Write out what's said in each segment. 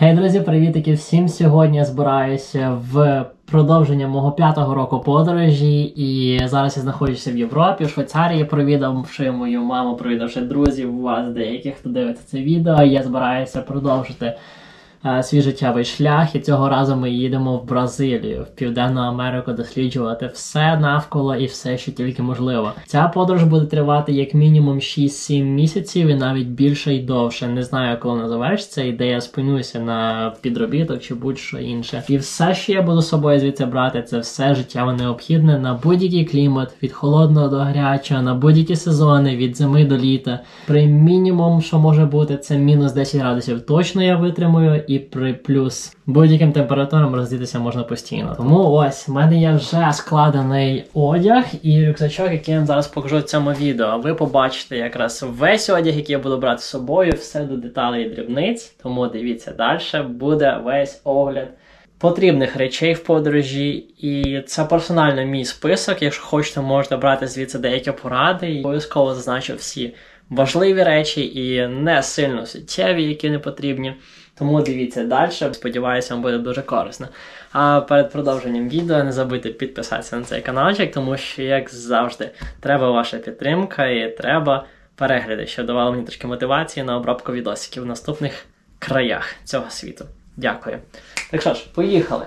Гей, друзі, привітики всім! Сьогодні я збираюся в продовження мого 5-го року подорожі, і зараз я знаходжуся в Європі, в Швейцарії, провідавши мою маму, провідавши друзів, у вас деяких, хто дивиться це відео. Я збираюся продовжити свій життєвий шлях, і цього разу ми їдемо в Бразилію, в Південну Америку, досліджувати все навколо і все, що тільки можливо. Ця подорож буде тривати як мінімум 6-7 місяців і навіть більше і довше. Не знаю, коли вона завершиться, і де я спинюся на підробіток чи будь-що інше. І все, що я буду з собою звідси брати, це все життєво необхідне на будь-який клімат, від холодного до гарячого, на будь-які сезони, від зими до літа. При мінімум, що може бути, це мінус 10 градусів точно я витримую, і при плюс будь-яким температурам роздітися можна постійно. Тому ось, в мене є вже складений одяг і рюкзачок, який я вам зараз покажу в цьому відео. Ви побачите якраз весь одяг, який я буду брати з собою, все до деталей і дрібниць. Тому дивіться далі, буде весь огляд потрібних речей в подорожі. І це персонально мій список. Якщо хочете, можете брати звідси деякі поради. І обов'язково зазначу всі важливі речі і не сильно суттєві, які не потрібні. Тому дивіться далі, сподіваюся, вам буде дуже корисно. А перед продовженням відео не забудьте підписатися на цей каналчик, тому що, як завжди, треба ваша підтримка і треба перегляди, що давало мені трішки мотивації на обробку відосиків в наступних краях цього світу. Дякую. Так що ж, поїхали!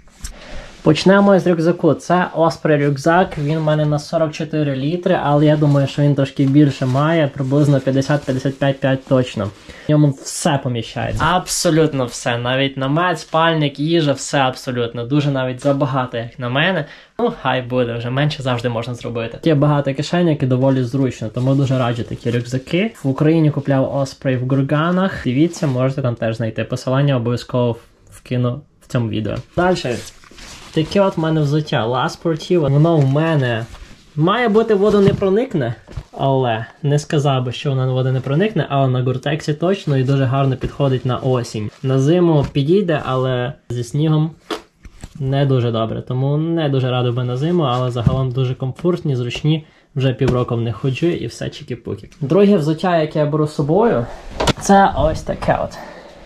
Почнемо з рюкзаку. Це Osprey рюкзак, він в мене на 44 літри, але я думаю, що він трошки більше має, приблизно 50-55 точно. В ньому все поміщається. Абсолютно все. Навіть намет, спальник, їжа, все абсолютно. Дуже навіть забагато, як на мене. Ну, хай буде, вже менше завжди можна зробити. Є багато кишеньок і доволі зручно, тому дуже раджу такі рюкзаки. В Україні купляв Osprey в Гурганах. Дивіться, можете там теж знайти. Посилання обов'язково вкину в цьому відео. Далі. Таке от в мене взуття La Sportiva. Воно в мене має бути водонепроникне, але не сказав би, що воно на воду не проникне, але на Гортексі точно і дуже гарно підходить на осінь. На зиму підійде, але зі снігом не дуже добре. Тому не дуже радий би на зиму, але загалом дуже комфортні, зручні. Вже півроку в них ходжу і все чікі-пукі. Друге взуття, яке я беру з собою, це ось таке от.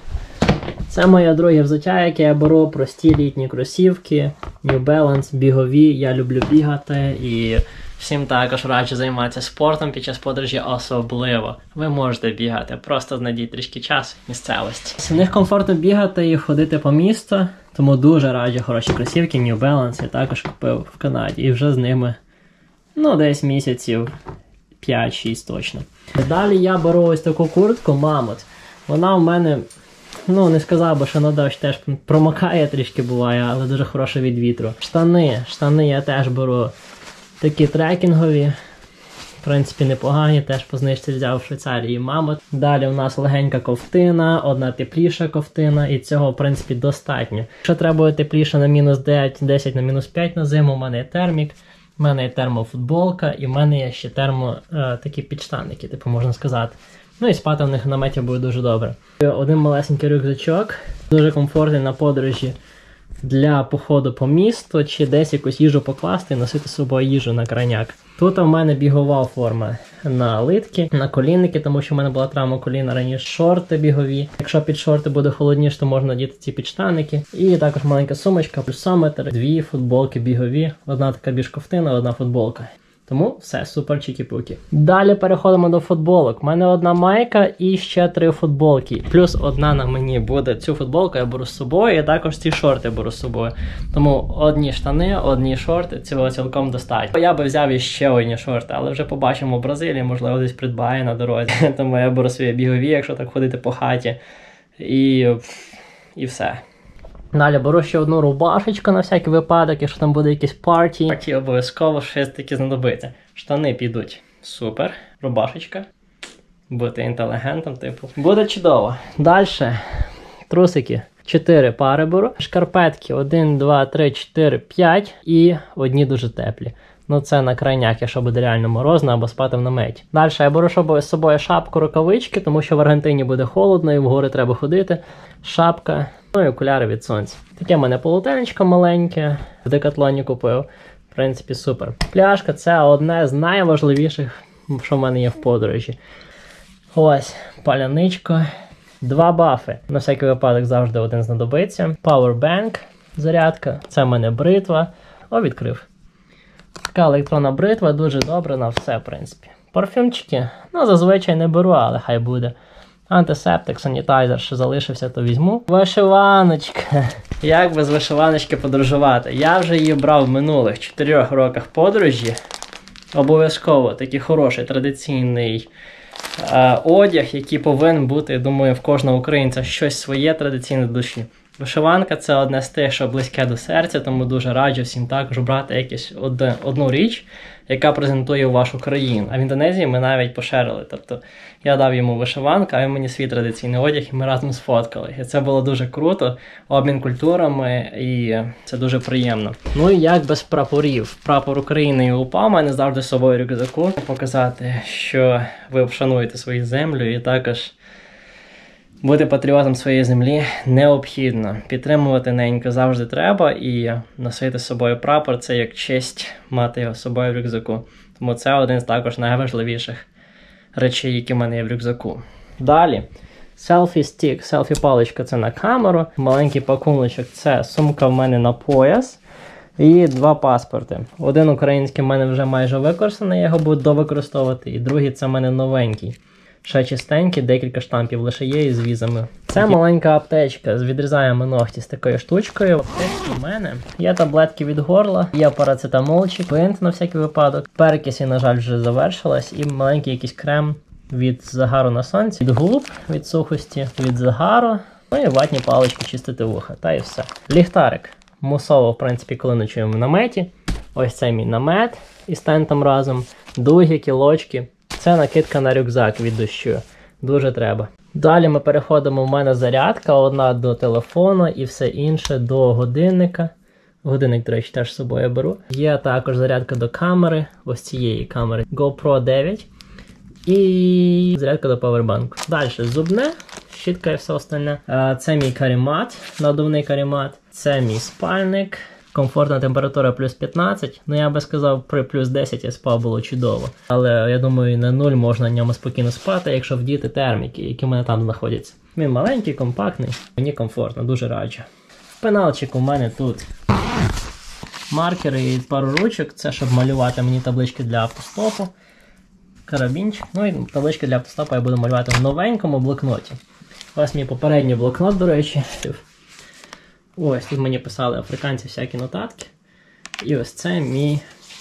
Це моє друге взуття, яке я беру, прості літні кросівки, New Balance, бігові, я люблю бігати і всім також раджу займатися спортом під час подорожі особливо. Ви можете бігати, просто знайдіть трішки часу, місцевості. В них комфортно бігати і ходити по місту, тому дуже раджу хороші кросівки, New Balance, я також купив в Канаді і вже з ними, ну, десь місяців 5-6 точно. Далі я беру ось таку куртку Mammoth, вона в мене... Ну, не сказав би, що на дощ теж промокає трішки буває, але дуже хороше від вітру. Штани я теж беру такі трекінгові, в принципі непогані, теж по знижці взяв в Швейцарії Mammoth. Далі у нас легенька ковтина, одна тепліша ковтина, і цього в принципі достатньо. Якщо треба буде тепліше на мінус 10 на мінус 5 на зиму, у мене є термік, у мене є термофутболка і в мене є ще такі підштанники, типу можна сказати. Ну і спати в них в наметі буде дуже добре. Один малесенький рюкзачок, дуже комфортний на подорожі для походу по місту, чи десь якусь їжу покласти і носити з собою їжу на крайняк. Тут у мене бігова форма на литки, на колінники, тому що в мене була травма коліна раніше. Шорти бігові. Якщо під шорти буде холодніше, то можна надіти ці підштанники. І також маленька сумочка, плюсометр, 2 футболки бігові, одна така більш ковтина, одна футболка. Тому все, супер чікі-пукі. Далі переходимо до футболок. У мене одна майка і ще 3 футболки. Плюс одна на мені буде. Цю футболку я беру з собою і також ці шорти беру з собою. Тому одні штани, одні шорти, цього цілком достатньо. Я би взяв іще одні шорти, але вже побачимо в Бразилії, можливо десь придбаю на дорозі. Тому я беру свої бігові, якщо так ходити по хаті. І все. Далі беру ще одну рубашечку на всякий випадок, якщо там буде якісь парті. Парті обов'язково щось таке знадобиться. Штани підуть. Супер. Рубашечка. Бути інтелігентом, типу. Буде чудово. Далі. Трусики. 4 пари беру. Шкарпетки 1, 2, 3, 4, 5. І одні дуже теплі. Ну це на крайняк, якщо буде реально морозно або спати в наметі. Далі я беру з собою шапку, рукавички, тому що в Аргентині буде холодно і в гори треба ходити. Шапка. Ну і окуляри від сонця. Таке в мене полотенечко маленьке, в Декатлоні купив. В принципі, супер. Пляшка – це одне з найважливіших, що в мене є в подорожі. Ось, паляничко. 2 бафи. На всякий випадок завжди один знадобиться. Powerbank, зарядка. Це в мене бритва. О, відкрив. Така електронна бритва, дуже добра на все, в принципі. Парфюмчики, ну, зазвичай не беру, але хай буде. Антисептик, санітайзер, що залишився, то візьму. Вишиваночка. Як без вишиваночки подорожувати? Я вже її брав в минулих 4 роках подорожі. Обов'язково такий хороший, традиційний одяг, який повинен бути, я думаю, в кожного українця щось своє традиційне в душі. Вишиванка – це одне з тих, що близьке до серця, тому дуже раджу всім також брати якусь одну річ, яка презентує вашу країну. А в Індонезії ми навіть поширили. Тобто я дав йому вишиванку, а він мені свій традиційний одяг, і ми разом сфоткали. І це було дуже круто, обмін культурами, і це дуже приємно. Ну і як без прапорів. Прапор України і УПА в мене завжди з собою в рюкзаку. Показати, що ви вшануєте свою землю, і також бути патріотом своєї землі необхідно. Підтримувати ненько завжди треба, і носити з собою прапор – це як честь мати його з собою в рюкзаку. Тому це один з також найважливіших речей, які в мене є в рюкзаку. Далі. Селфі-стік, селфі-паличка – це на камеру. Маленький пакуночок – це сумка в мене на пояс. І 2 паспорти. Один український в мене вже майже використаний, я його буду довикористовувати. І другий – це в мене новенький. Ще чистенький, декілька штампів лише є із візами. Це маленька аптечка з відрізаємо ногті з такою штучкою. В аптечці в мене є таблетки від горла, є парацетамолчик, бинт на всякий випадок. Перекисі, на жаль, вже завершилась. І маленький якийсь крем від загару на сонці, від губ, від сухості, від загару. Ну і ватні палички чистити вуха. Та і все. Ліхтарик. Мусово, в принципі, коли ночуємо в наметі. Ось це мій намет із тентом разом. Дуги, кілочки. Це накидка на рюкзак від дощу. Дуже треба. Далі ми переходимо, в мене зарядка, одна до телефону і все інше до годинника. Годинник, до речі, теж з собою беру. Є також зарядка до камери, ось цієї камери GoPro 9. І зарядка до павербанку. Далі зубне, щітка і все остальне. Це мій каремат, надувний каремат. Це мій спальник. Комфортна температура плюс 15, ну я би сказав, при плюс 10 я спав, було чудово. Але я думаю, на 0 можна в ньому спокійно спати, якщо вдіти терміки, які в мене там знаходяться. Він маленький, компактний, мені комфортно, дуже раджу. В пеналчику в мене тут маркери і пару ручок, це щоб малювати мені таблички для автостопу, карабінчик, ну і таблички для автостопу я буду малювати в новенькому блокноті. Ось мій попередній блокнот, до речі. Ось, тут мені писали африканці всякі нотатки. І ось це мій,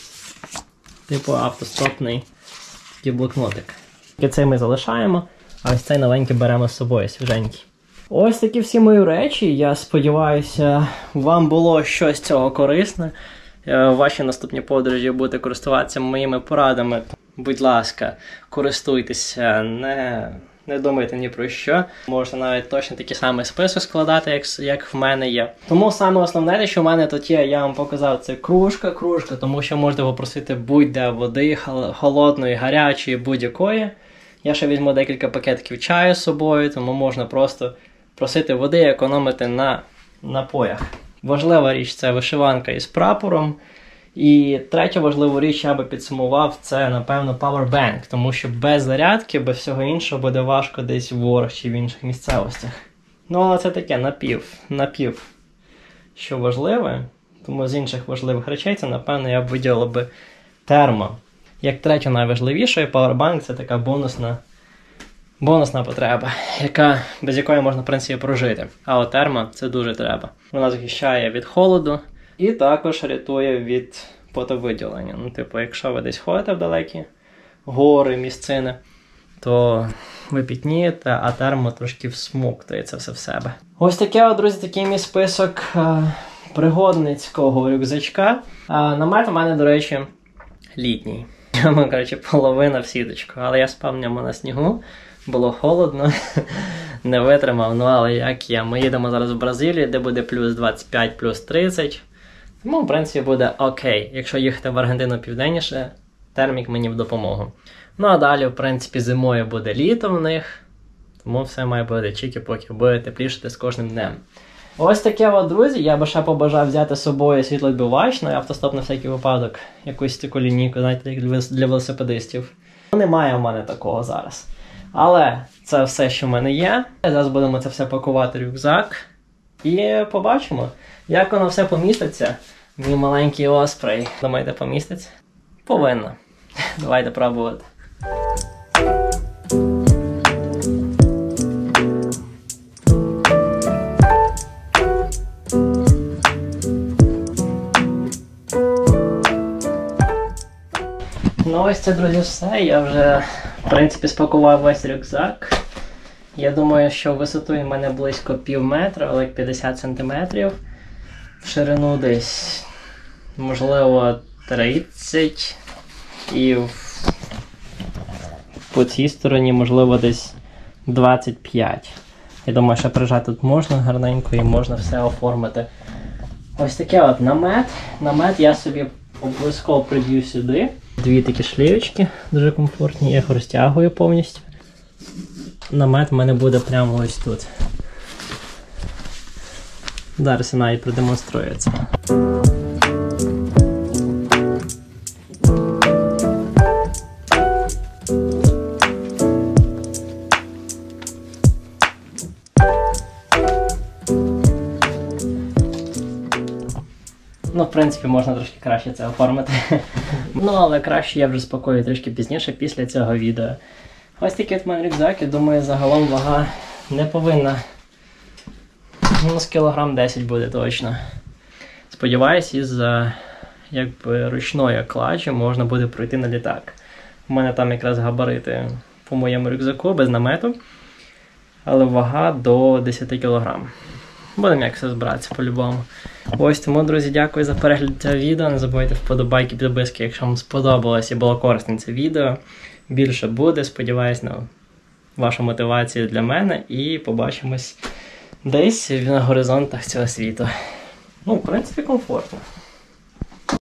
типу, автостопний такий блокнотик. І цей ми залишаємо, а ось цей новенький беремо з собою, свіженький. Ось такі всі мої речі. Я сподіваюся, вам було щось з цього корисне. В вашій наступній подорожі будете користуватися моїми порадами. Будь ласка, користуйтеся, не думайте ні про що. Можете навіть точно такий самий список складати, як в мене є. Тому саме основне, що в мене тут є, я вам показав, це кружка, тому що можете попросити будь-де води, холодної, гарячої, будь-якої. Я ще візьму декілька пакетиків чаю з собою, тому можна просто просити води і економити на напоях. Важлива річ – це вишиванка із прапором. І третя важлива річ, я би підсумував, це, напевно, Powerbank, тому що без зарядки, без всього іншого буде важко десь в горах чи в інших місцевостях. Ну, але це таке, напів, що важливе, тому з інших важливих речей це, напевно, я б виділив би термо. Як третє найважливіше, Powerbank – це така бонусна потреба, без якої можна, в принципі, прожити. А от термо – це дуже треба. Вона захищає від холоду. І також рятує від потовиділення. Ну, типу, якщо ви десь ходите в далекі гори, місцини, то ви пітнієте, а термо трошки всмоктує це все в себе. Ось таке, друзі, такий мій список пригодницького рюкзачка. Намет у мене, до речі, літній. Коротше, половина в сіточку. Але я спав в ньому на снігу, було холодно, не витримав. Ну, але як є. Ми їдемо зараз в Бразилію, де буде плюс 25, плюс 30. Тому, в принципі, буде окей. Якщо їхати в Аргентину південніше, термік мені в допомогу. Ну, а далі, в принципі, зимою буде літо в них. Тому все має бути чікі-поки, буде теплішати з кожним днем. Ось таке, друзі. Я би ще побажав взяти з собою світловідбивач, автостоп на всякий випадок. Якусь таку лінійку, знаєте, як для велосипедистів. Немає в мене такого зараз. Але це все, що в мене є. Зараз будемо це все пакувати в рюкзак. І побачимо, як воно все поміститься. Мій маленький Osprey. Думаєте, поміститься? Повинно. Давайте пробувати. Ну ось це, друзі, все. Я вже, в принципі, спакував весь рюкзак. Я думаю, що висоту в мене близько пів метра, але 50 см. В ширину десь, можливо, 30. І по цій стороні, можливо, десь 25. Я думаю, що прижати тут можна гарненько і можна все оформити. Ось таке от намет. Намет я собі обов'язково приб'ю сюди. Дві такі шлівочки, дуже комфортні, я їх розтягую повністю. Намет в мене буде прямо ось тут. Зараз я навіть продемонструю це. Ну, в принципі, можна трошки краще це оформити. Ну, але краще я вже спакую трішки пізніше, після цього відео. Ось такий от мене рюкзак, я думаю, загалом вага не повинна. Ну, з кілограм 10 буде точно. Сподіваюсь, із-за ручної кладжі можна буде пройти на літак. У мене там якраз габарити по моєму рюкзаку, без намету. Але вага до 10 кг. Будемо як все збиратися по-любому. Ось тому, друзі, дякую за перегляд цього відео. Не забувайте вподобайки, підписки, якщо вам сподобалось і було корисне це відео. Більше буде, сподіваюсь на вашу мотивацію для мене. І побачимось десь на горизонтах цього світу. Ну, в принципі, комфортно.